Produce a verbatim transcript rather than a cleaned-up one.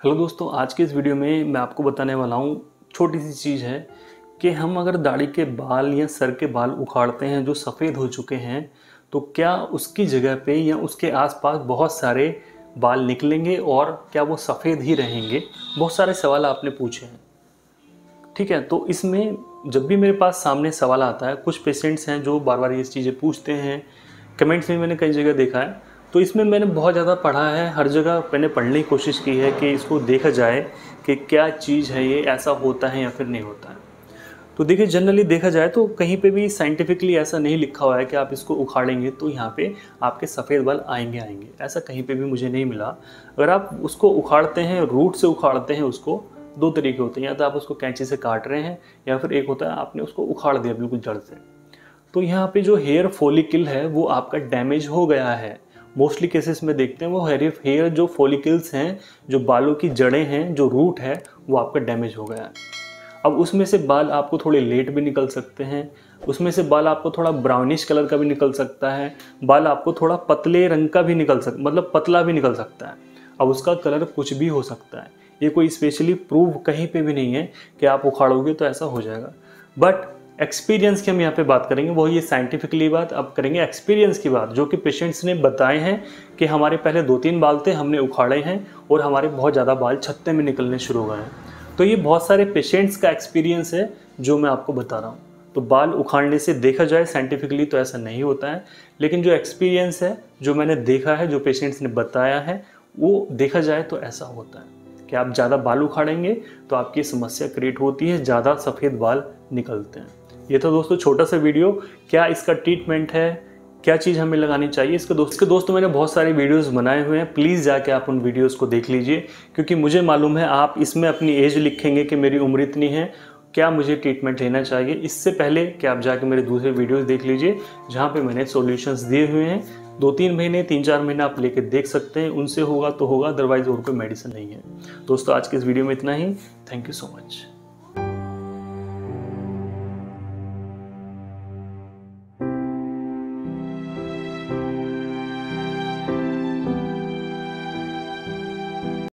Hello दोस्तों, आज के इस वीडियो में मैं आपको बताने वाला हूँ छोटी सी चीज़ है कि हम अगर दाढ़ी के बाल या सर के बाल उखाड़ते हैं जो सफ़ेद हो चुके हैं, तो क्या उसकी जगह पे या उसके आसपास बहुत सारे बाल निकलेंगे और क्या वो सफ़ेद ही रहेंगे। बहुत सारे सवाल आपने पूछे हैं, ठीक है। तो इसमें जब भी मेरे पास सामने सवाल आता है, कुछ पेशेंट्स हैं जो बार बार ये चीज़ें पूछते हैं, कमेंट्स में मैंने कई जगह देखा है। तो इसमें मैंने बहुत ज़्यादा पढ़ा है, हर जगह मैंने पढ़ने की कोशिश की है कि इसको देखा जाए कि क्या चीज़ है, ये ऐसा होता है या फिर नहीं होता है। तो देखिए, जनरली देखा जाए तो कहीं पे भी साइंटिफिकली ऐसा नहीं लिखा हुआ है कि आप इसको उखाड़ेंगे तो यहाँ पे आपके सफ़ेद बाल आएंगे आएंगे ऐसा कहीं पे भी मुझे नहीं मिला। अगर आप उसको उखाड़ते हैं, रूट से उखाड़ते हैं उसको, दो तरीके होते हैं, या तो आप उसको कैंची से काट रहे हैं या फिर एक होता है आपने उसको उखाड़ दिया बिल्कुल जड़ से। तो यहाँ पे जो हेयर फॉलिकल है वो आपका डैमेज हो गया है। मोस्टली केसेस में देखते हैं वो हेयर हेयर जो फॉलिकल्स हैं, जो बालों की जड़ें हैं, जो रूट है, वो आपका डैमेज हो गया है। अब उसमें से बाल आपको थोड़े लेट भी निकल सकते हैं, उसमें से बाल आपको थोड़ा ब्राउनिश कलर का भी निकल सकता है, बाल आपको थोड़ा पतले रंग का भी निकल सकता, मतलब पतला भी निकल सकता है। अब उसका कलर कुछ भी हो सकता है, ये कोई स्पेशली प्रूव कहीं पे भी नहीं है कि आप उखाड़ोगे तो ऐसा हो जाएगा। बट एक्सपीरियंस की हम यहाँ पे बात करेंगे, वो ये साइंटिफिकली बात अब करेंगे एक्सपीरियंस की बात, जो कि पेशेंट्स ने बताए हैं कि हमारे पहले दो तीन बाल थे, हमने उखाड़े हैं और हमारे बहुत ज़्यादा बाल छत्ते में निकलने शुरू हो गए हैं। तो ये बहुत सारे पेशेंट्स का एक्सपीरियंस है जो मैं आपको बता रहा हूँ। तो बाल उखाड़ने से देखा जाए साइंटिफिकली तो ऐसा नहीं होता है, लेकिन जो एक्सपीरियंस है, जो मैंने देखा है, जो पेशेंट्स ने बताया है, वो देखा जाए तो ऐसा होता है कि आप ज़्यादा बाल उखाड़ेंगे तो आपकी समस्या क्रिएट होती है, ज़्यादा सफ़ेद बाल निकलते हैं। ये तो दोस्तों छोटा सा वीडियो, क्या इसका ट्रीटमेंट है, क्या चीज़ हमें लगानी चाहिए, इसके दोस्त इसके दोस्तों मैंने बहुत सारे वीडियोस बनाए हुए हैं, प्लीज़ जाके आप उन वीडियोस को देख लीजिए, क्योंकि मुझे मालूम है आप इसमें अपनी एज लिखेंगे कि मेरी उम्र इतनी है, क्या मुझे ट्रीटमेंट लेना चाहिए। इससे पहले कि आप जाके मेरे दूसरे वीडियोस देख लीजिए जहाँ पे मैंने सॉल्यूशंस दिए हुए हैं। दो तीन महीने तीन चार महीने आप लेके देख सकते हैं, उनसे होगा तो होगा, अदरवाइज और कोई मेडिसिन नहीं है। दोस्तों आज के इस वीडियो में इतना ही। Thank you so much.